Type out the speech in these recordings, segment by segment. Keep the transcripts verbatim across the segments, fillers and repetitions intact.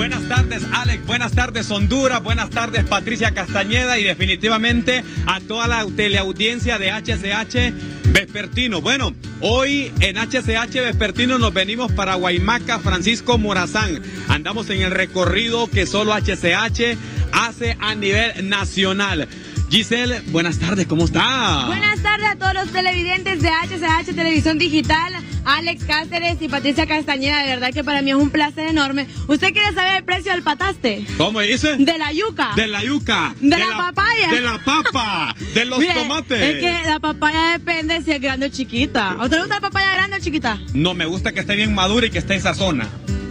Buenas tardes, Alex. Buenas tardes, Honduras. Buenas tardes, Patricia Castañeda. Y definitivamente a toda la teleaudiencia de H C H Vespertino. Bueno, hoy en H C H Vespertino nos venimos para Guaymaca, Francisco Morazán. Andamos en el recorrido que solo H C H hace a nivel nacional. Giselle, buenas tardes, ¿cómo está? Buenas tardes a todos los televidentes de H C H Televisión Digital, Alex Cáceres y Patricia Castañeda. De verdad que para mí es un placer enorme. ¿Usted quiere saber el precio del pataste? ¿Cómo dice? De la yuca. De la yuca. De, de la, la papaya. De la papa. De los Mire, tomates. Es que la papaya depende si es grande o chiquita. ¿A usted le gusta la papaya grande o chiquita? No, me gusta que esté bien madura y que esté en esa zona.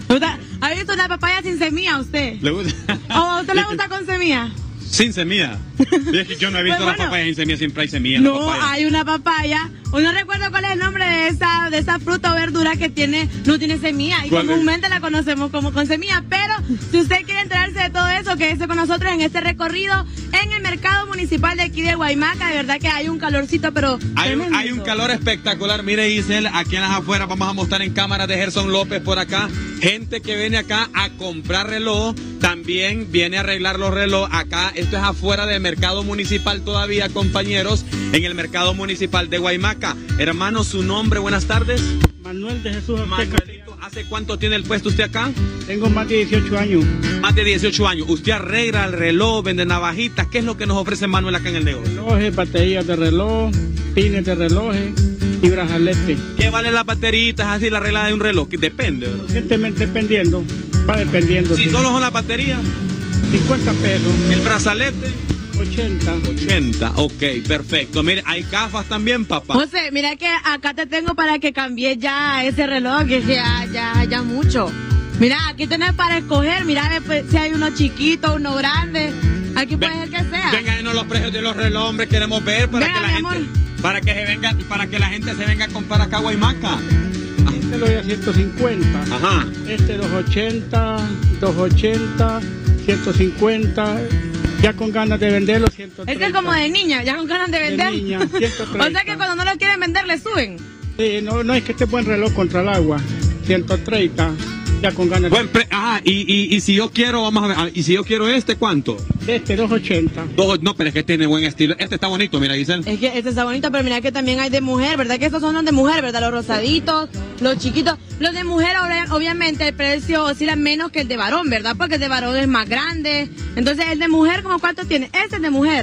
¿Ha visto una papaya sin semilla a usted? ¿Le gusta? ¿O a usted le gusta con semilla? Sin semilla. Yo no he visto pues bueno, la papaya sin semilla, siempre hay semilla. No, hay una papaya. O no recuerdo cuál es el nombre de esa, de esa fruta o verdura que tiene, no tiene semilla. Y comúnmente la conocemos como con semilla. Pero si usted quiere enterarse de todo eso, quédese con nosotros en este recorrido en el mercado municipal de aquí de Guaymaca. De verdad que hay un calorcito, pero hay un, hay un calor espectacular. Mire, Giselle, aquí en las afueras vamos a mostrar en cámara de Gerson López por acá. Gente que viene acá a comprar reloj. También viene a arreglar los relojes acá. Esto es afuera del mercado municipal todavía, compañeros, en el mercado municipal de Guaymaca. Hermano, su nombre, buenas tardes. Manuel de Jesús. Manuelito, ¿hace cuánto tiene el puesto usted acá? Tengo más de dieciocho años. Más de dieciocho años. Usted arregla el reloj, vende navajitas. ¿Qué es lo que nos ofrece Manuel acá en el negocio? Relojes, baterías de reloj, pines de relojes y brazaletes. ¿Qué vale las bateritas así, la arreglada de un reloj? Depende, ¿verdad? Recientemente dependiendo, va dependiendo. Si sí, solo son las baterías, cincuenta pesos. El brazalete, ochenta. ochenta, ok, perfecto. Mire, hay gafas también, papá. José, mira que acá te tengo para que cambies ya ese reloj, que ya, ya, ya mucho. Mira, aquí tenés para escoger, mira pues, si hay uno chiquito, uno grande. Aquí puede ser que sea. Vengan los precios de los relojes, hombre, queremos ver para venga, que la gente, amor. para que se venga, para que la gente se venga a comprar acá a Guaymaca. Este lo doy a ciento cincuenta. Ajá. Este doscientos ochenta, doscientos ochenta, ciento cincuenta. Ya con ganas de venderlo, ciento treinta. Este es como de niña, ya con ganas de vender. De niña, ciento treinta. O sea que cuando no lo quieren vender, le suben. Sí, no, no es que esté buen reloj contra el agua. ciento treinta, ya con ganas Buen pre Ajá, y, y, y si yo quiero, vamos a ver, y si yo quiero este, ¿cuánto? Este, doscientos ochenta. Dos, no, pero es que tiene buen estilo. Este está bonito, mira, Giselle. Es que este está bonito, pero mira que también hay de mujer, ¿verdad? Que estos son los de mujer, ¿verdad? Los rosaditos, los chiquitos. Los de mujer, obviamente, el precio oscila menos que el de varón, ¿verdad? Porque el de varón es más grande. Entonces, el de mujer, ¿cómo cuánto tiene? Este es de mujer.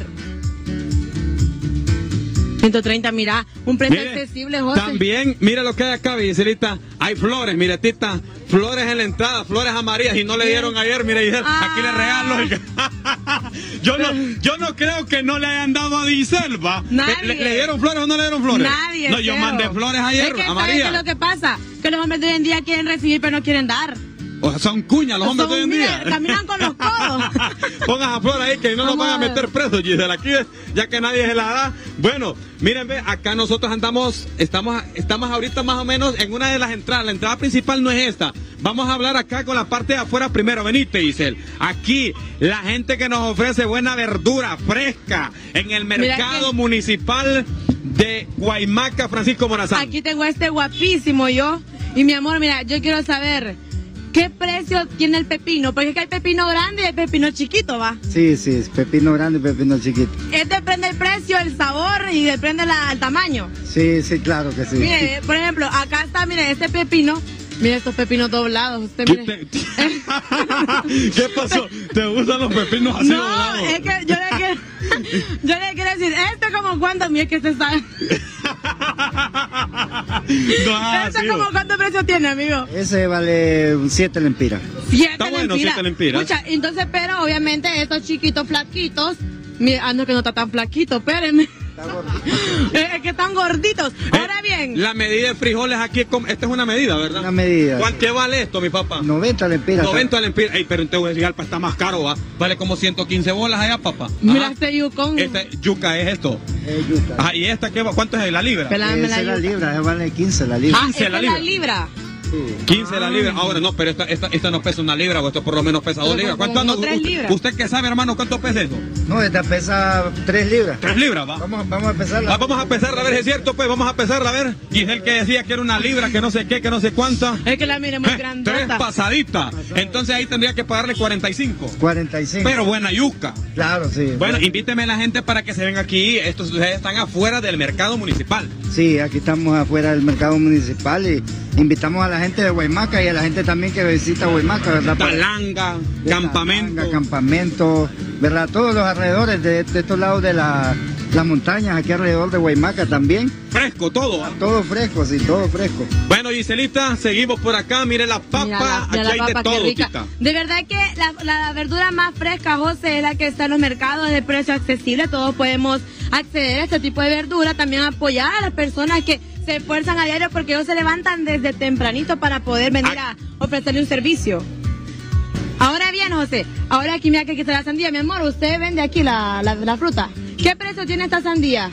ciento treinta, mira, un precio mire, accesible, José. También, mira lo que hay acá, Giselita. Hay flores, mire, tita, flores en la entrada, flores amarillas, y no le dieron ayer, mire, Giselle, ah. aquí le regalo. yo, no, yo no creo que no le hayan dado a Giselle, ¿va? ¿Le, ¿Le dieron flores o no le dieron flores? Nadie. No, yo creo. mandé flores ayer, es que, a María. ¿sabes qué es lo que pasa? Que los hombres de hoy en día quieren recibir, pero no quieren dar. O sea, son cuñas los hombres son, de hoy en día. Mire, caminan con los codos. Pongan a flor ahí que no nos van a meter presos, Giselle, aquí, ya que nadie se la da. Bueno, miren, ve, acá nosotros andamos, estamos, estamos ahorita más o menos en una de las entradas. La entrada principal no es esta. Vamos a hablar acá con la parte de afuera primero. Venite, Giselle. Aquí, la gente que nos ofrece buena verdura fresca en el mercado que... municipal de Guaymaca, Francisco Morazán. Aquí tengo este guapísimo yo. Y mi amor, mira, yo quiero saber... ¿qué precio tiene el pepino? Porque es que hay pepino grande y hay pepino chiquito, ¿va? Sí, sí, es pepino grande y pepino chiquito. ¿Es depende el precio, el sabor y depende la, el tamaño? Sí, sí, claro que sí. Mire, por ejemplo, acá está, mire, este pepino. Mire estos pepinos doblados. Usted mire. ¿Qué, te... ¿Qué pasó? ¿Te gustan los pepinos así no, doblados? No, es que yo le quiero, yo le quiero decir, este como cuánto, mire que este está... no, ¿Este como cuánto precio tiene, amigo? Ese vale siete lempiras. Siete está bueno, lempiras. siete lempiras. Escucha, entonces, pero obviamente estos chiquitos flaquitos, mire, ah, no, que no está tan flaquito, espérenme. Es que están gorditos. Ahora bien, la medida de frijoles aquí, esta es una medida, ¿verdad? Una medida. ¿Cuánto vale esto, mi papá? noventa lempiras. noventa lempiras. Ey, pero en Tegucigalpa está más caro, ¿va? Vale como ciento quince bolas allá, papá. Mira Ajá. este yucón. Este yuca es esto. Es yuca. Ajá, ¿y esta qué va? ¿Cuánto es la libra? Pelame Esa la es la yuca. libra, esa vale quince la libra. Ah, quince esa la es libra. la libra. quince la libra. Ahora no, pero esta, esta, esta no pesa una libra, o esto por lo menos pesa dos libras. ¿Cuánto anda? tres Usted, libras. ¿Usted qué sabe, hermano? ¿Cuánto pesa eso? No, esta pesa tres libras. Tres libras, va. Vamos, vamos a pesarla. Ah, vamos a pesarla, a ver si es cierto, pues vamos a pesarla, a ver. Y es el que decía que era una libra, que no sé qué, que no sé cuánta. Es que la mire muy Eh, grandota. tres pasaditas. Entonces ahí tendría que pagarle cuarenta y cinco. cuarenta y cinco. Pero buena yuca. Claro, sí. Bueno, invíteme a la gente para que se venga aquí. Estos ustedes están afuera del mercado municipal. Sí, aquí estamos afuera del mercado municipal y invitamos a la gente de Guaymaca y a la gente también que visita Guaymaca, ¿verdad? Talanga, De campamento. Talanga, campamento, ¿verdad? Todos los alrededores de, de estos lados de la, las montañas, aquí alrededor de Guaymaca también. Fresco, todo. ¿ah? Todo fresco, sí, todo fresco. Bueno, Giselita, seguimos por acá. Mire la papa. Mira la, mira aquí la hay papa, de qué todo, rica. Tita. De verdad que la, la verdura más fresca, José, es la que está en los mercados de precio accesible. Todos podemos acceder a este tipo de verdura. También apoyar a las personas que se esfuerzan a diario porque ellos se levantan desde tempranito para poder venir a ofrecerle un servicio. Ahora bien, José, ahora aquí mira que aquí está la sandía. Mi amor, usted vende aquí la, la, la fruta. ¿Qué precio tiene esta sandía?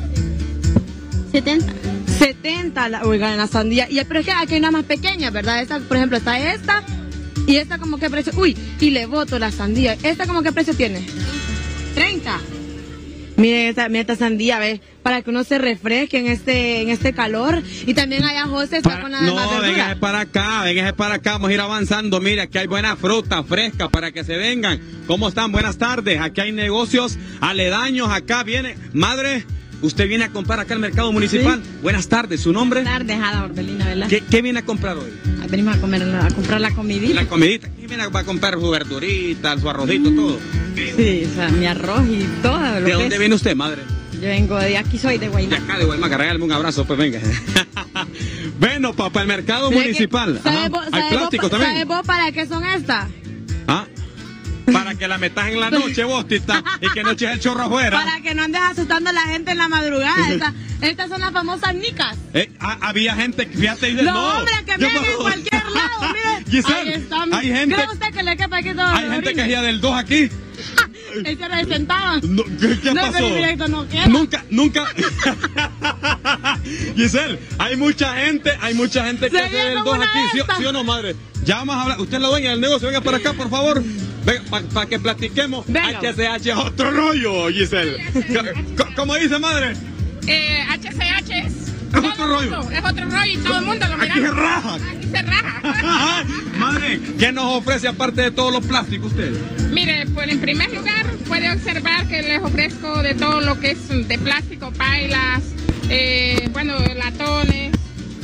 setenta. setenta, la, oigan, la sandía. Y, pero es que aquí hay una más pequeña, ¿verdad? Esta, por ejemplo, está esta. Y esta como qué precio. Uy, y le boto la sandía. ¿Esta como qué precio tiene? treinta. Miren esta, miren esta sandía, ¿ves? Para que uno se refresque en este, en este calor. Y también allá José está Para- con la no, demás verdura. véngase para acá, véngase para acá, vamos a ir avanzando. Mira, aquí hay buena fruta fresca para que se vengan. ¿Cómo están? Buenas tardes. Aquí hay negocios aledaños. Acá viene, madre, usted viene a comprar acá al mercado municipal. Buenas tardes, ¿su nombre? Buenas tardes, Ada Orbelina, ¿verdad? ¿Qué, qué viene a comprar hoy? Ah, venimos a, comer, a comprar la comidita. La comidita. ¿Qué viene a comprar? Su verdurita, su arrocito, todo. Sí, o sea, mi arroz y todo lo ¿De que dónde es. viene usted, madre? Yo vengo de aquí, soy de De Guaymaca. acá, de Guaymaca. Regálame un abrazo, pues venga. Bueno, papá, el mercado Mira que- municipal. ¿sabe Ajá. vos- Hay sabe vos- plásticos ¿sabe también. vos para qué son estas? ¿Ah? Para que la metas en la noche, vos, Tita, y que no eches el chorro afuera. Para que no andes asustando a la gente en la madrugada. Esta- estas son las famosas nicas. Eh, ah, había gente, fíjate, dice, Los no. hombres que yo vienen en puedo- cualquier lado, mire. Giselle, Ahí están. hay gente- ¿Cree usted que le quepa aquí todo? Hay gente que es del dos aquí. Ahí se resentaban. No, ¿Qué, qué No, pasó? pero directo no queda. Nunca, nunca. Giselle, hay mucha gente, hay mucha gente que Se es viene del dos una aquí, ¿sí, esta. sí o no, madre? Ya vamos a hablar. Usted es la dueña del negocio, venga para acá, por favor. Venga, para que platiquemos. Venga. H C H es otro rollo, Giselle. Co- ¿Cómo dice, madre? Eh, H C H es, Es todo otro el rollo. mundo, es otro rollo y todo el mundo lo mira. Aquí se raja. Aquí se raja. Madre, ¿qué nos ofrece aparte de todos los plásticos usted? Mire, pues en primer lugar puede observar que les ofrezco de todo lo que es de plástico, pailas, eh, bueno, latones.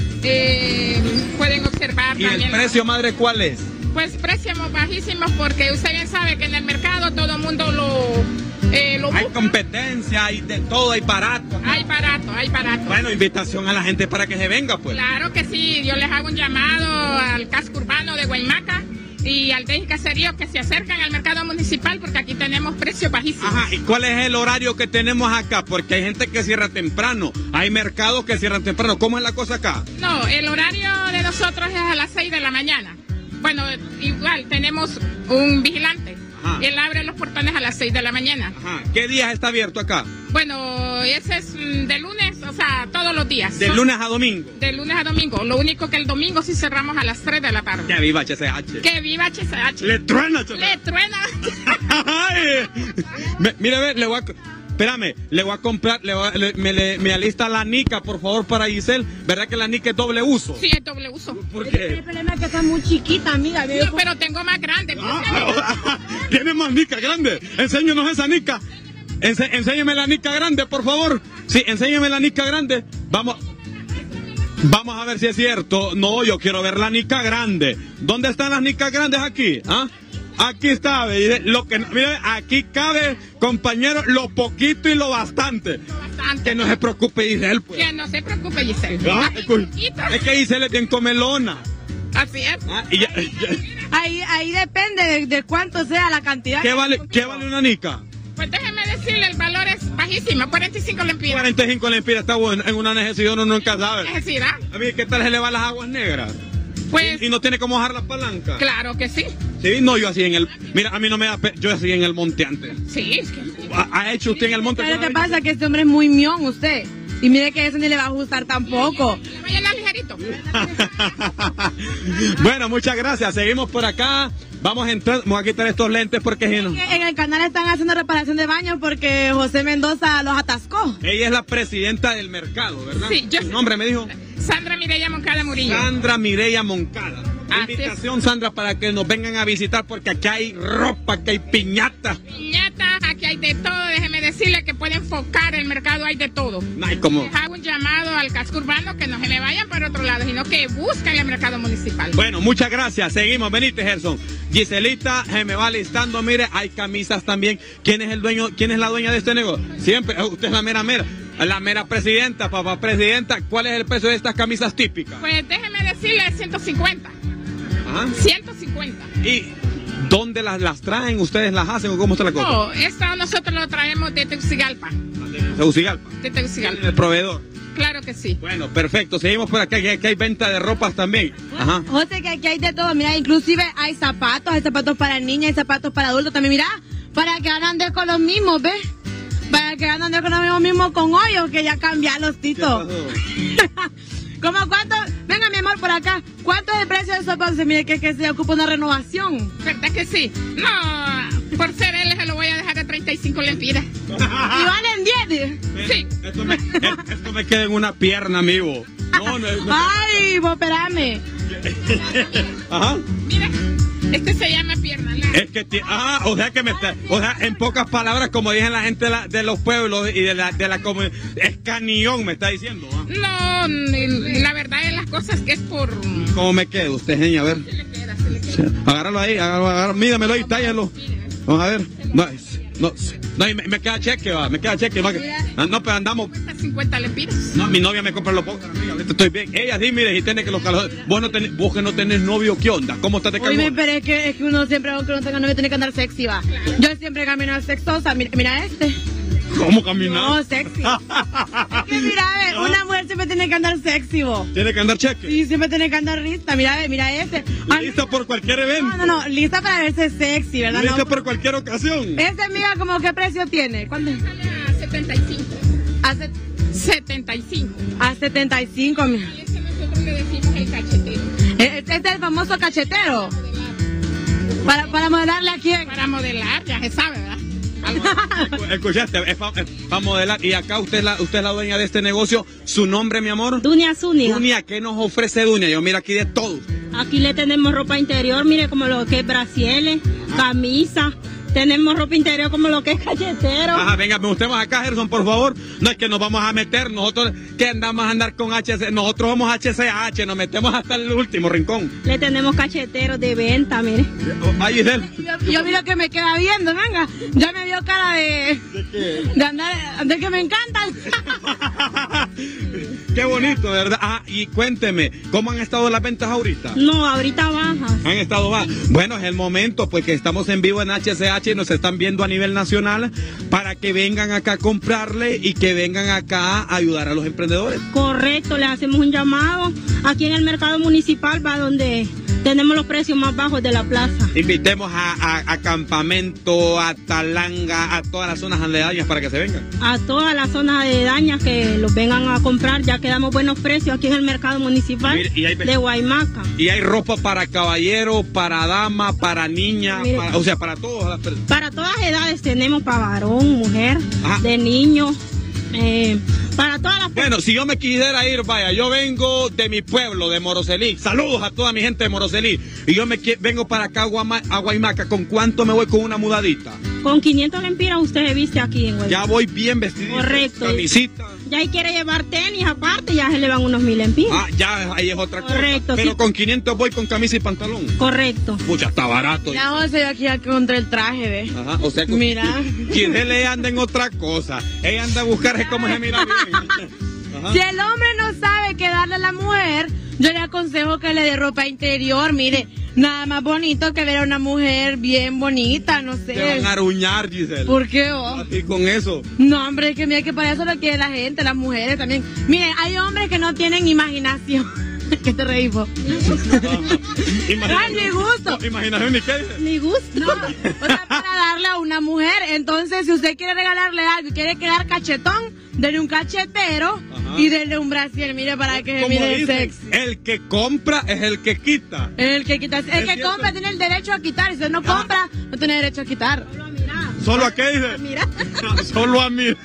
Eh, pueden observar ¿Y el también. precio, madre, cuál es? Pues precios bajísimos porque usted bien sabe que en el mercado todo el mundo lo, eh, lo Hay busca. competencia, hay de todo, hay barato. Hay barato, hay barato. Bueno, invitación a la gente para que se venga, pues. Claro que sí, yo les hago un llamado al casco urbano de Guaymaca y al de Caserío que se acercan al mercado municipal porque aquí tenemos precios bajísimos. Ajá, ¿y cuál es el horario que tenemos acá? Porque hay gente que cierra temprano, hay mercados que cierran temprano. ¿Cómo es la cosa acá? No, el horario de nosotros es a las seis de la mañana. Bueno, igual tenemos un vigilante. Ajá. Él abre los portones a las seis de la mañana. Ajá. ¿Qué días está abierto acá? Bueno, ese es mm, de lunes, o sea, todos los días. De Son- lunes a domingo. De lunes a domingo. Lo único que el domingo sí cerramos a las tres de la tarde. Que viva H C H. Que viva H C H. Le truena, H C H. Le truena. Ay. Me- Mire, ve, le voy a... Espérame, le voy a comprar, le voy a- le- me, le- me alista la nica, por favor, para Giselle. ¿Verdad que la nica es doble uso? Sí, es doble uso. ¿Por El qué? problema es que está muy chiquita, amiga. No, veo- pero tengo más grande. Ah, ¿Tiene más nica grande? Enséñanos esa nica. Ense- enséñame la nica grande, por favor. Sí, enséñame la nica grande. Vamos. Vamos a ver si es cierto. No, yo quiero ver la nica grande. ¿Dónde están las nicas grandes aquí? ¿Ah? Aquí está, ve, lo que, mire, aquí cabe, compañero, lo poquito y lo bastante. Bastante. Que no se preocupe, Giselle, pues. Que no se preocupe, Giselle. Ah, Aquí escu- poquito. es que Giselle es bien comelona. Así es. Ah, y ya- ya- Ahí, ahí depende de, de cuánto sea la cantidad. ¿Qué que- vale, qué vale una nica? Pues déjeme decirle, el valor es bajísimo, cuarenta y cinco lempiras. cuarenta y cinco lempiras está bueno. En una necesidad uno nunca sabe. Necesidad. A mí, ¿qué tal se le va las aguas negras? Pues, Y, y no tiene cómo bajar la palanca. claro que sí. Sí, no, yo así en el... Mira, a mí no me da... pe- Yo así en el monte antes. Sí, es que... ¿Ha, ha hecho usted en el monte? ¿Sabe lo que pasa? Que este hombre es muy mión, usted. Y mire que eso ni le va a gustar tampoco. Le voy a la ligerita caballerito. Bueno, muchas gracias. Seguimos por acá. Vamos a entrar, vamos a quitar estos lentes porque si no... En el canal están haciendo reparación de baños porque José Mendoza los atascó. Ella es la presidenta del mercado, ¿verdad? Sí, yo... ¿Su nombre me dijo? Sandra Mireya Moncada Murillo. Sandra Mireya Moncada. Así Invitación, es. Sandra, para que nos vengan a visitar porque aquí hay ropa, aquí hay piñatas. Piñata, aquí hay de todo. Déjeme decirle que puede enfocar el mercado, hay de todo. No hay como... Les hago un llamado al casco urbano que no se me vayan para otro lado, sino que busquen el mercado municipal. Bueno, muchas gracias. Seguimos. Venite, Gerson. Giselita, se me va listando. Mire, hay camisas también. ¿Quién es el dueño? ¿Quién es la dueña de este negocio? Siempre. Usted es la mera mera. La mera presidenta, papá presidenta. ¿Cuál es el precio de estas camisas típicas? Pues déjeme decirle ciento cincuenta. Ajá. ciento cincuenta. ¿Y dónde las, las traen? ¿Ustedes las hacen o cómo está la cosa? No, esto nosotros lo traemos de Tegucigalpa. De Tegucigalpa. De Tegucigalpa. El proveedor. Claro que sí. Bueno, perfecto. Seguimos por acá, que aquí hay venta de ropas también. Ajá. José, que aquí hay de todo. Mira, inclusive hay zapatos, hay zapatos para niñas, hay zapatos para adultos también. Mira, para que andan con los mismos, ¿ves? Para que andan con los mismos, mismos con hoyos, que ya cambian los titos. ¿Cómo cuánto? Venga, mi amor, por acá. ¿Cuánto es el precio de esos zapatos? Mire que, que se ocupa una renovación. ¿Verdad que sí? No, por ser él se lo voy a dejar de treinta y cinco lempiras. ¿Y valen diez? Sí. Esto me, esto me queda en una pierna, amigo. No, no, no. Ay, vos espérame. Ajá. Mira, este se llama pierna larga. Es que ti- ah, o sea que me está, o sea, en pocas palabras, como dicen la gente de, la- de los pueblos y de la de la comunidad, es canión, me está diciendo. ¿Ah? No, la verdad es las cosas que es por... ¿Cómo me queda usted, señor? A ver. Se le queda, se le queda. Agárralo ahí, agárralo, agárralo, mídamelo ahí, tállalo. Vamos a ver. No, no, no y me, me queda cheque, va, me queda cheque. Va, que- ah, no, pero andamos. Cuesta cincuenta lempiras. No, mi novia me compra los pocos, amiga, ahorita estoy bien. Ella sí, mire, y tiene que los calores. Vos, no tenés, vos que no tenés novio, ¿qué onda? ¿Cómo estás de Oye, calor? pero es que, es que uno siempre, aunque no tenga novio, tiene que andar sexy, va. Yo siempre camino sexosa. Mira, mira este. ¿Cómo caminar? No, sexy. Es que mira, a ver, una mujer siempre tiene que andar sexy, vos. Tiene que andar cheque. Sí, siempre tiene que andar lista. Mira, a ver, mira este. Ay, Lista por cualquier evento. No, no, no, lista para verse sexy, ¿verdad? Lista No, por cualquier ocasión. Este, amiga, ¿cómo qué precio tiene? ¿Cuánto? Sale a setenta y cinco. Hace setenta y cinco. a setenta y cinco, mira. Y este nosotros le decimos el cachetero. Este es el famoso cachetero. Para, para modelarle a quién. Para modelar, ya se sabe, ¿verdad? Escuchaste, es para modelar. Y acá usted es, la, usted es la dueña de este negocio. ¿Su nombre, mi amor? Dunia Zúñiga. Dunia, ¿qué nos ofrece Dunia? Yo miro aquí de todo. Aquí le tenemos ropa interior, mire como lo que es brasieles, camisa. Tenemos ropa interior como lo que es cachetero. Ajá, venga, me usted más acá, Gerson, por favor. No es que nos vamos a meter, nosotros que andamos a andar con H C, nosotros vamos H C H, nos metemos hasta el último rincón. Le tenemos cacheteros de venta, mire. Ay, Giselle. Yo, yo miro que me queda viendo, venga. Ya me dio cara de. De andar. De que me encantan. Qué bonito, ¿verdad? Ah, y cuénteme, ¿cómo han estado las ventas ahorita? No, ahorita bajas. Han estado bajas. Bueno, es el momento, pues que estamos en vivo en H C H y nos están viendo a nivel nacional para que vengan acá a comprarle y que vengan acá a ayudar a los emprendedores. Correcto, le hacemos un llamado. Aquí en el mercado municipal va donde tenemos los precios más bajos de la plaza. Invitemos a, a, a Campamento, a Talanga, a todas las zonas aledañas para que se vengan. A todas las zonas de dañas que los vengan a comprar, ya que damos buenos precios aquí en el mercado municipal. Mire, y hay- de Guaymaca. Y hay ropa para caballero, para dama, para niña, Mire. para- o sea, para todas las personas. Para todas edades tenemos para varón, mujer, Ajá. de niño, eh, para todas las Bueno, si yo me quisiera ir, vaya, yo vengo de mi pueblo, de Moroselí. Saludos a toda mi gente de Moroselí. Y yo me qui- vengo para acá a, Guama- a Guaymaca. ¿Con cuánto me voy con una mudadita? Con quinientos lempiras usted se viste aquí en Guaymaca. Ya voy bien vestido. Correcto. Camisita. Ya ahí quiere llevar tenis aparte, ya se le van unos mil lempiras. Ah, ya ahí es otra Correcto, cosa. Pero sí. con quinientos voy con camisa y pantalón. Correcto. Pucha, está barato. Ya, José, yo aquí ya encontré el traje, ¿ves? Ajá, o sea, con- Mira. Giselle anda en otra cosa. Ella anda a buscar cómo se mira bien. Ajá. Si el hombre no sabe qué darle a la mujer, yo le aconsejo que le dé ropa interior. Mire, nada más bonito que ver a una mujer bien bonita, no Te van sé. a aruñar, Giselle. ¿Por qué vos? Así con eso. No, hombre, es que mira que para eso lo quiere la gente, las mujeres también. Mire, hay hombres que no tienen imaginación. ¿Qué te reí, vos? Ay, ni gusto. No, imaginación ni qué. Ni gusto. No, o sea, para darle a una mujer. Entonces, si usted quiere regalarle algo y quiere quedar cachetón, denle un cachetero. Ajá. y denle un brasier, mire, para que Como mire dicen, sexy. el que compra es el que quita. El que quita, el ¿Es que cierto? compra tiene el derecho a quitar, y si no Ah. compra, no tiene derecho a quitar. ¿Solo a qué dice? Mira. Solo a mí.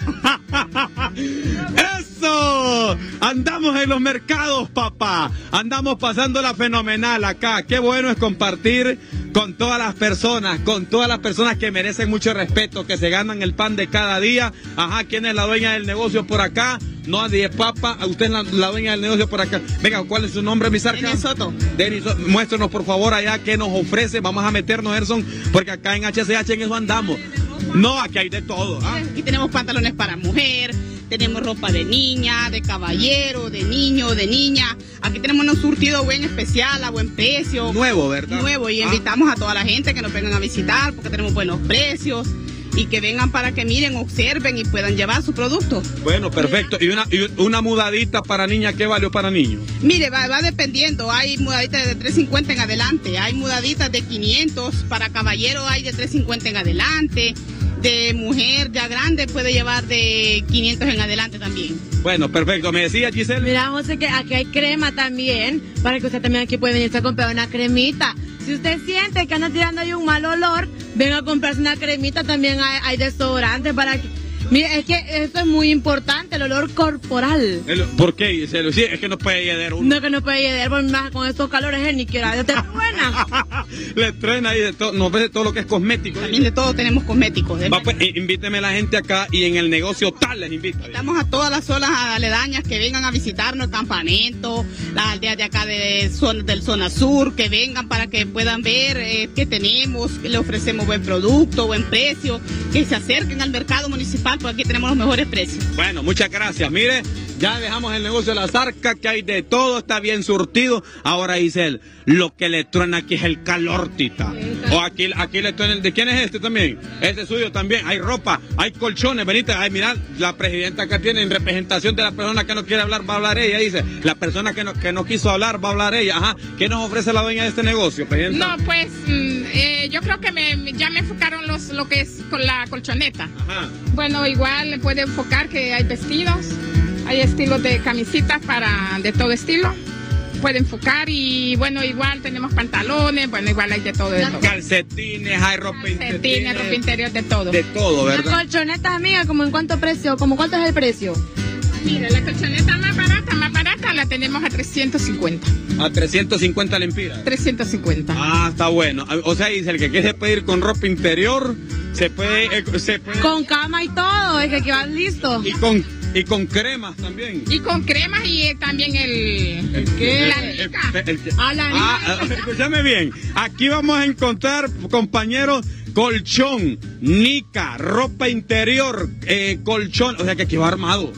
¡Eso! Andamos en los mercados, papá. Andamos pasándola fenomenal acá. Qué bueno es compartir con todas las personas, con todas las personas que merecen mucho respeto, que se ganan el pan de cada día. Ajá, ¿quién es la dueña del negocio por acá? No, de papa, usted es la, la dueña del negocio por acá. Venga, ¿cuál es su nombre, mi Sarca? Denis Soto. Denis Soto, muéstrenos por favor allá qué nos ofrece. Vamos a meternos, Gerson, porque acá en H C H en eso andamos. No, aquí hay de todo. ¿Ah? Aquí tenemos pantalones para mujer, tenemos ropa de niña, de caballero, de niño, de niña. Aquí tenemos un surtido buen especial, a buen precio. Nuevo, ¿verdad? Nuevo, y Ah. invitamos a toda la gente que nos vengan a visitar porque tenemos buenos precios y que vengan para que miren, observen y puedan llevar su producto. Bueno, perfecto. ¿Y una, y una mudadita para niña qué valió para niños? Mire, va, va dependiendo, hay mudaditas de tres cincuenta en adelante, hay mudaditas de quinientos, para caballero hay de tres cincuenta en adelante, de mujer ya grande puede llevar de quinientos en adelante también. Bueno, perfecto. ¿Me decía, Giselle? Mira, José, que aquí hay crema también, para que usted también aquí puede venirse a comprar una cremita. Si usted siente que anda tirando ahí un mal olor, venga a comprarse una cremita, también hay, hay desodorante para que... Mira, es que eso es muy importante, el olor corporal. El- ¿Por qué, Giselle? Sí, es que no puede llegar uno. No que no puede llegar por más con estos calores, eh, ni quiera, ya te buena. Le traen ahí de todo, nos ve de todo lo que es cosmético. También de todo tenemos cosméticos. de- Va, pues, i- invíteme a la gente acá y en el negocio tal les invita. Invitamos a todas las zonas aledañas que vengan a visitarnos, el campamento, las aldeas de acá de zona, del zona sur, que vengan para que puedan ver eh, qué tenemos, que le ofrecemos buen producto, buen precio, que se acerquen al mercado municipal porque aquí tenemos los mejores precios. Bueno, muchas gracias. Mire, ya dejamos el negocio de la Zarca, que hay de todo, está bien surtido. Ahora, Giselle, lo que le truena aquí es el calor, tita. O aquí, aquí le truena, ¿de quién es este también? Este es suyo también. Hay ropa, hay colchones, venite. Ay, mirad, la presidenta acá tiene en representación de la persona que no quiere hablar, va a hablar ella, dice. La persona que no, que no quiso hablar, va a hablar ella. Ajá. ¿Qué nos ofrece la dueña de este negocio, presidenta? No, pues mm, eh, yo creo que me, ya me enfocaron los, lo que es con la colchoneta. Ajá. Bueno, igual le puede enfocar que hay vestidos, hay estilos de camisitas para de todo estilo. Puede enfocar y bueno, igual tenemos pantalones, bueno, igual hay de todo. De todo. Calcetines, hay ropa interior. Calcetines, ropa interior, de todo. De todo, Una ¿verdad? colchoneta, amiga, ¿como en cuánto precio? ¿Como cuánto es el precio? Mira, la colchoneta más barata, más barata la tenemos a trescientos cincuenta. A trescientos cincuenta lempiras. trescientos cincuenta. Ah, está bueno. O sea, dice el que quiere pedir con ropa interior, se puede, eh, se puede Con cama y todo, es que aquí van listos. y con y con cremas también. Y con cremas y eh, también el... El ¿Qué? La el- mica. el- el- A la Ah, mica. ah, escúchame bien. Aquí vamos a encontrar, compañeros, colchón, nica, ropa interior, eh, colchón. O sea que aquí va armado.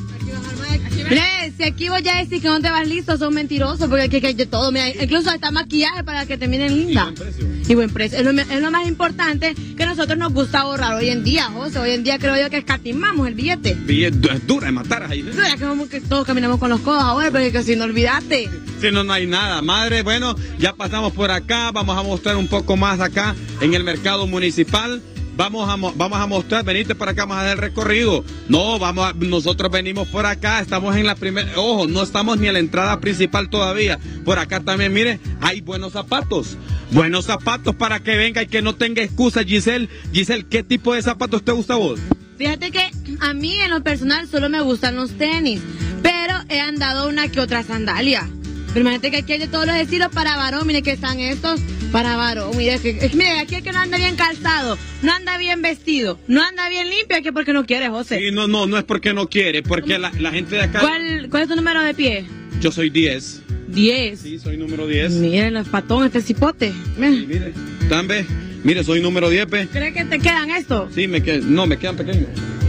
Mire, si aquí vos ya decís que no te vas listo, son mentirosos, porque aquí hay de todo. Mira, incluso hasta maquillaje para que te miren linda. Y buen precio. Y buen precio. Es lo, es lo más importante que a nosotros nos gusta ahorrar hoy en día, José. Hoy en día creo yo que escatimamos el billete. Y es, du- es dura de matar ahí. ¿eh? Tú ya que, vamos, que todos caminamos con los codos ahora, porque que si no olvidaste. Si no, no hay nada. Madre, bueno, ya pasamos por acá. Vamos a mostrar un poco más acá en el mercado municipal. Vamos a, mo- vamos a mostrar, venite para acá, vamos a hacer el recorrido. No, vamos a- nosotros venimos por acá, estamos en la primera, ojo, no estamos ni en la entrada principal todavía. Por acá también, mire, hay buenos zapatos. Buenos zapatos para que venga y que no tenga excusa, Giselle. Giselle, ¿qué tipo de zapatos te gusta a vos? Fíjate que a mí en lo personal solo me gustan los tenis, pero he andado una que otra sandalia. Pero imagínate que aquí hay de todos los estilos para varón, mire que están estos para varón. Mire, que, es- mire, aquí el que no anda bien calzado, no anda bien vestido, no anda bien limpio, es que porque no quiere, José. Sí, no, no, no es porque no quiere, porque la, la gente de acá... ¿Cuál, ¿Cuál es tu número de pie? Yo soy diez. Diez. Sí, soy número diez. Miren los patón, este cipote. Sí, mire, también, mire, soy número diez, pe. ¿Crees que te quedan estos? Sí, me quedan, no, me quedan pequeños.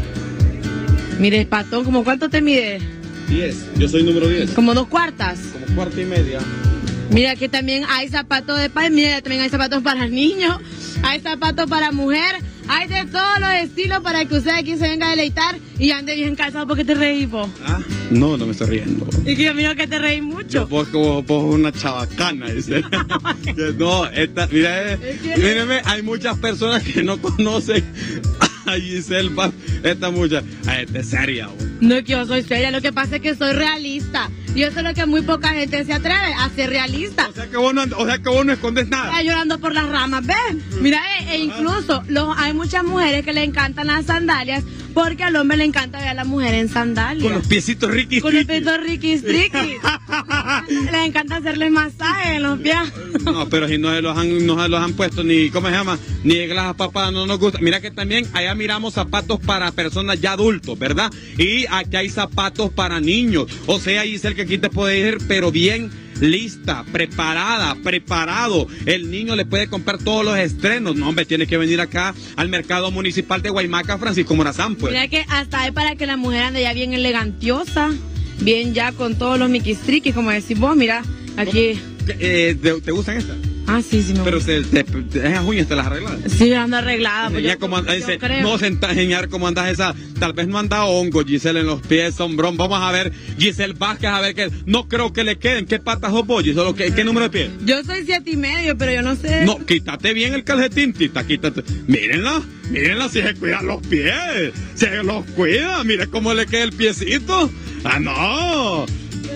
Mire, patón, ¿como cuánto te mide? diez, yo soy número diez. Como dos cuartas. Como cuarta y media. Mira, aquí también hay zapatos de paz, mira, también hay zapatos para niños, hay zapatos para mujer, hay de todos los estilos para que usted aquí se venga a deleitar y ande bien calzado porque te reí, po. Ah, no, no me estoy riendo. Y que yo miro que te reí mucho. Vos como vos una chabacana, dice. Que no, esta, mira, eh, míreme, hay muchas personas que no conocen a Giselle Paz, esta mucha, ah, esta es seria, vos. No es que yo soy seria, lo que pasa es que soy realista. Y eso es lo que muy poca gente se atreve, a ser realista. O sea que vos no, o sea que vos no escondes nada. Está llorando por las ramas, ¿ves? Mira, e, e incluso los, hay muchas mujeres que le encantan las sandalias porque al hombre le encanta ver a la mujer en sandalias. Con los piecitos riquis. Con los piecitos riquis triquis. Les encanta hacerles masaje en los pies. No, pero si no se los han, no se los han puesto ni, ¿cómo se llama? Ni las papas no nos gusta. Mira que también allá miramos zapatos para personas ya adultos, ¿verdad? Y aquí hay zapatos para niños. O sea, Giselle, que aquí te puede ir, pero bien lista, preparada, preparado. El niño le puede comprar todos los estrenos. No, hombre, tiene que venir acá al mercado municipal de Guaymaca, Francisco Morazán, pues. Mira que hasta hay para que la mujer ande ya bien elegantiosa, bien ya con todos los miquistriquis, como decís vos, mira, aquí. Eh, ¿te, ¿Te gustan estas? Ah, sí, sí me Pero gusta. te, te, te, esas uñas te las arreglas. Sí, ando arreglada. Pues Enseñar yo, cómo, yo ese, creo. no senta, enseñar cómo andas esa. Tal vez no anda hongo, Giselle, en los pies, sombrón. Vamos a ver, Giselle Vázquez, a ver qué. No creo que le queden. ¿Qué patas o pollo? Solo que, ¿qué número de pies? Yo soy siete y medio, pero yo no sé. No, quítate bien el calcetín, tita, quítate. Mírenla, mírenla, si se cuidan los pies. Se los cuida, mire cómo le queda el piecito. Ah, no.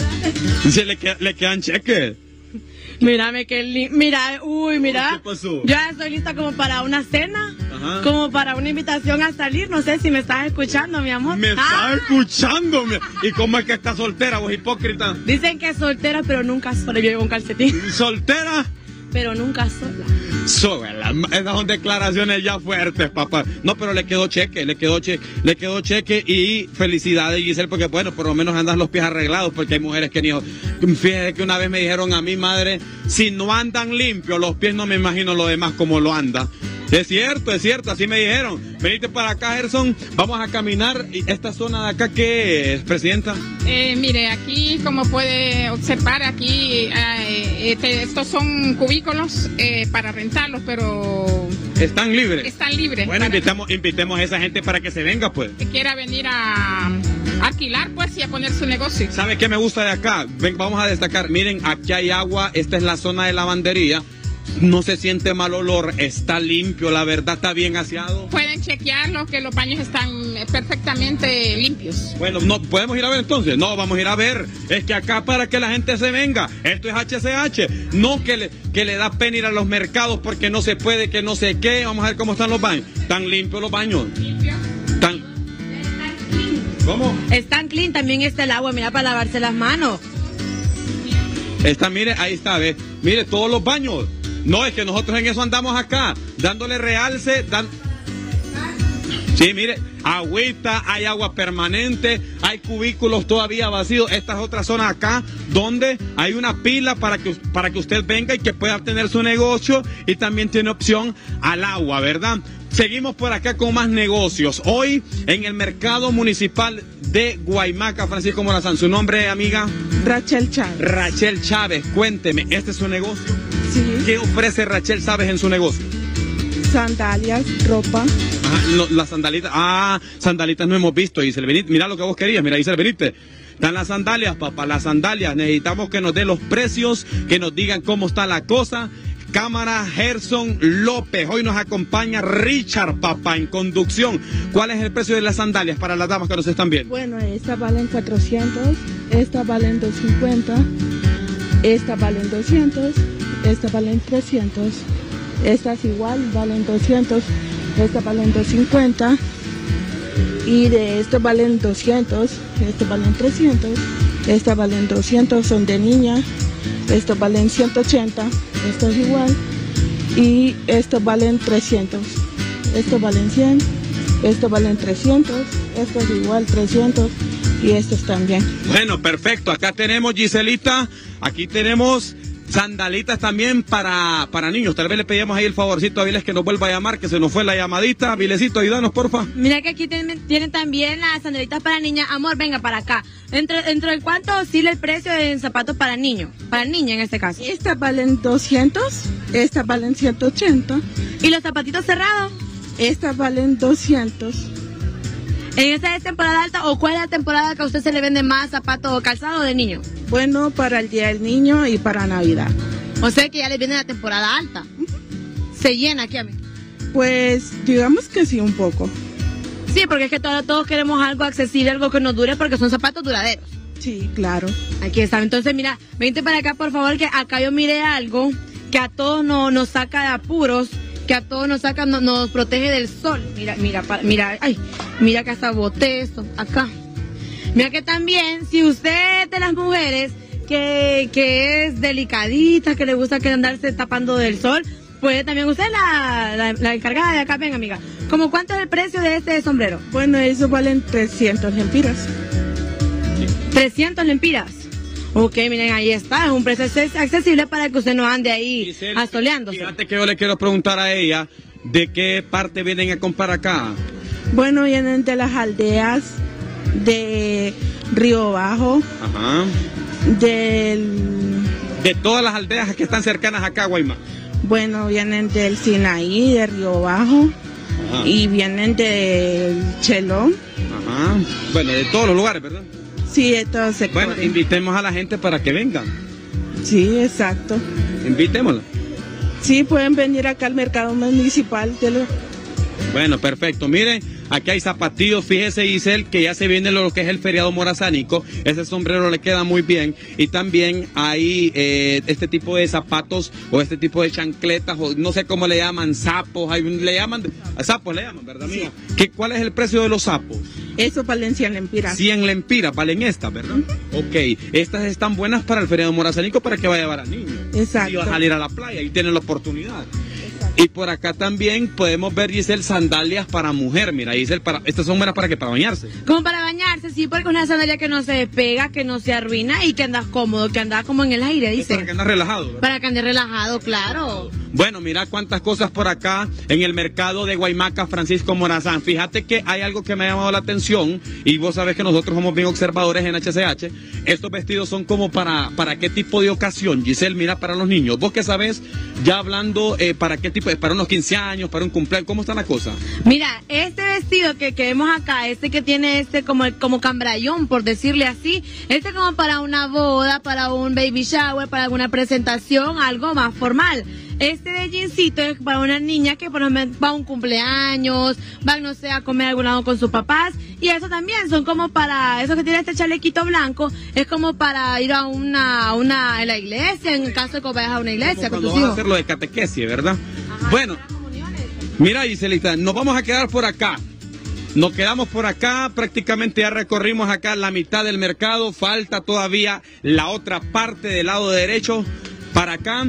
Se le, queda, le quedan cheques. Mírame que lindo. Mira, uy, mira. ¿Qué pasó? Ya estoy lista como para una cena. Ajá. Como para una invitación a salir. No sé si me estás escuchando, mi amor. Me Ah. está escuchando. mi- ¿Y cómo es que está soltera, vos hipócrita? Dicen que es soltera, pero nunca sola. Yo llevo un calcetín. ¿Soltera? Pero nunca sola. Suela, esas son declaraciones ya fuertes, papá. No, pero le quedó cheque, le quedó cheque, le quedó cheque y felicidades, Giselle, porque bueno, por lo menos andas los pies arreglados, porque hay mujeres que ni... Fíjate que una vez me dijeron a mi madre, si no andan limpios los pies, no me imagino lo demás como lo anda. Es cierto, es cierto, así me dijeron. Venite para acá, Gerson, vamos a caminar. ¿Y esta zona de acá qué es, Presidenta? Eh, mire, aquí como puede observar, aquí eh, este, estos son cubículos eh, para rentarlos, pero Están libres. están libres. Bueno, para invitamos, invitemos a esa gente para que se venga, pues. que quiera venir a alquilar, pues, y a poner su negocio. ¿Sabe qué me gusta de acá? Ven, vamos a destacar. Miren, aquí hay agua. Esta es la zona de lavandería. No se siente mal olor. Está limpio, la verdad, está bien aseado. Pueden chequearlo, que los baños están eh, perfectamente limpios. Bueno, no, ¿podemos ir a ver entonces? No, vamos a ir a ver. Es que acá para que la gente se venga. Esto es H C H. No que le, que le da pena ir a los mercados porque no se puede, que no sé qué. Vamos a ver cómo están los baños. Están limpios los baños. Limpios. Están... ¿Cómo? Están clean, también está el agua, mira, para lavarse las manos. Está, mire, ahí está, ve. Mire, todos los baños. No, es que nosotros en eso andamos acá, dándole realce, dan... Sí, mire, agüita, hay agua permanente, hay cubículos todavía vacíos. Esta es otra zona acá donde hay una pila para que, para que usted venga y que pueda tener su negocio y también tiene opción al agua, ¿verdad? Seguimos por acá con más negocios. Hoy en el mercado municipal de Guaymaca, Francisco Morazán. ¿Su nombre, amiga? Rachel Chávez. Rachel Chávez, cuénteme, ¿este es su negocio? Sí. ¿Qué ofrece Rachel Chávez en su negocio? Sandalias, ropa. Ajá, lo- las sandalitas. Ah, sandalitas no hemos visto. Giselle, venite, mira lo que vos querías. Mira, Giselle, venite. Están las sandalias, papá, las sandalias. Necesitamos que nos dé los precios, que nos digan cómo está la cosa. Cámara Gerson López. Hoy nos acompaña Richard, papá, en conducción. ¿Cuál es el precio de las sandalias para las damas que nos están viendo? Bueno, esta valen cuatrocientos, esta valen doscientos cincuenta, esta valen doscientos, esta valen trescientos, estas igual valen doscientos, esta valen doscientos cincuenta y de esto valen doscientos, esto valen trescientos, esta valen doscientos, son de niña, esto valen ciento ochenta, esto es igual y esto valen trescientos, esto valen cien, esto valen trescientos, esto es igual trescientos y estos también. Bueno, perfecto. Acá tenemos, Giselita, aquí tenemos sandalitas también para, para niños. Tal vez le pedimos ahí el favorcito a Viles que nos vuelva a llamar, que se nos fue la llamadita. Vilecito, ayúdanos, porfa. Mira que aquí tienen, tienen también las sandalitas para niña. Amor, venga para acá. ¿Dentro, dentro de cuánto oscila el precio de zapatos para niño? Para niña en este caso. Estas valen doscientos, estas valen ciento ochenta, ¿Y los zapatitos cerrados? estas valen doscientos. ¿En esta es temporada alta o cuál es la temporada que a usted se le vende más zapatos o calzado de niño? Bueno, para el Día del Niño y para Navidad. O sea que ya le viene la temporada alta. Se llena aquí a mí. Pues digamos que sí, un poco. Sí, Sí, porque es que todos, todos queremos algo accesible, algo que nos dure, porque son zapatos duraderos. Sí, claro. Aquí está. Entonces, mira, vente para acá, por favor, que acá yo miré algo que a todos nos, nos saca de apuros, que a todos nos saca, nos, nos protege del sol. Mira, mira, para, mira, ay, mira que hasta boté esto, acá. Mira que también, si usted es de las mujeres que, que es delicadita, que le gusta que andarse tapando del sol, puede también usted la, la, la encargada de acá, venga amiga. ¿Cómo cuánto es el precio de este sombrero? Bueno, eso valen trescientos lempiras. trescientos lempiras. Ok, miren, ahí está, es un precio accesible para que usted no ande ahí Giselle, asoleándose. Fíjate que yo le quiero preguntar a ella, ¿de qué parte vienen a comprar acá? Bueno, vienen de las aldeas de Río Bajo, Ajá. del... De todas las aldeas que están cercanas acá, Guaymas. Bueno, vienen del Sinaí, de Río Bajo, Ajá. y vienen del Chelón. Ajá. Bueno, de todos los lugares, ¿verdad? Sí, de todos sectores. Bueno, invitemos a la gente para que vengan. Sí, exacto. Invitémosla. Sí, pueden venir acá al mercado municipal de los... Bueno, perfecto. Miren, aquí hay zapatillos. Fíjese, Giselle, que ya se viene lo que es el feriado morazánico. Ese sombrero le queda muy bien. Y también hay eh, este tipo de zapatos o este tipo de chancletas, o no sé cómo le llaman, sapos. Hay, le llaman, sapos le llaman, ¿verdad, amiga? ¿Qué, ¿Cuál es el precio de los sapos? Eso valen cien lempiras. cien lempiras, valen estas, ¿verdad? Uh-huh. Ok, estas están buenas para el feriado morazánico para que vaya a llevar al niño. Exacto. Y va a salir a la playa y tienen la oportunidad. Y por acá también podemos ver, Giselle, sandalias para mujer. Mira, Giselle, para, estas son buenas para que para bañarse. Como para bañarse, sí, porque una sandalia que no se despega, que no se arruina y que andas cómodo, que andas como en el aire, dice. Es para que andas relajado, ¿verdad? Para que andes relajado, claro. Bueno, mira cuántas cosas por acá en el mercado de Guaymaca, Francisco Morazán. Fíjate que hay algo que me ha llamado la atención y vos sabés que nosotros somos bien observadores en H C H. Estos vestidos son como para, para qué tipo de ocasión, Giselle, mira, para los niños. Vos que sabés, ya hablando, eh, para qué tipo, para unos quince años, para un cumpleaños, ¿cómo está la cosa? Mira, este vestido que, que vemos acá, este que tiene este como, como cambrayón, por decirle así, este como para una boda, para un baby shower, para alguna presentación, algo más formal. Este de jeansito es para una niña que por ejemplo va a un cumpleaños, va, no sé, a comer a algún lado con sus papás. Y eso también son como para, eso que tiene este chalequito blanco, es como para ir a una, a una, a la iglesia, en caso de que vayas a una iglesia con tus hijos. Vamos a hacer lo de catequesis, ¿verdad? Ajá, bueno, mira, Giselita, nos vamos a quedar por acá. Nos quedamos por acá, prácticamente ya recorrimos acá la mitad del mercado, falta todavía la otra parte del lado derecho para acá.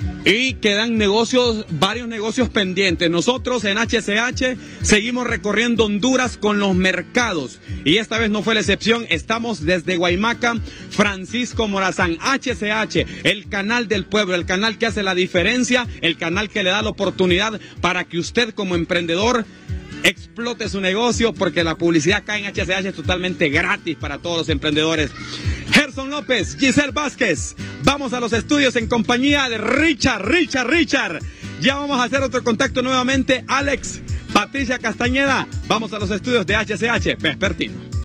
Y quedan negocios, varios negocios pendientes. Nosotros en H C H seguimos recorriendo Honduras con los mercados. Y esta vez no fue la excepción. Estamos desde Guaymaca, Francisco Morazán, H C H, el canal del pueblo, el canal que hace la diferencia, el canal que le da la oportunidad para que usted como emprendedor explote su negocio, porque la publicidad acá en H C H es totalmente gratis para todos los emprendedores. Gerson López, Giselle Vázquez, vamos a los estudios en compañía de Richard, Richard, Richard. Ya vamos a hacer otro contacto nuevamente. Alex, Patricia Castañeda, vamos a los estudios de H C H Vespertino.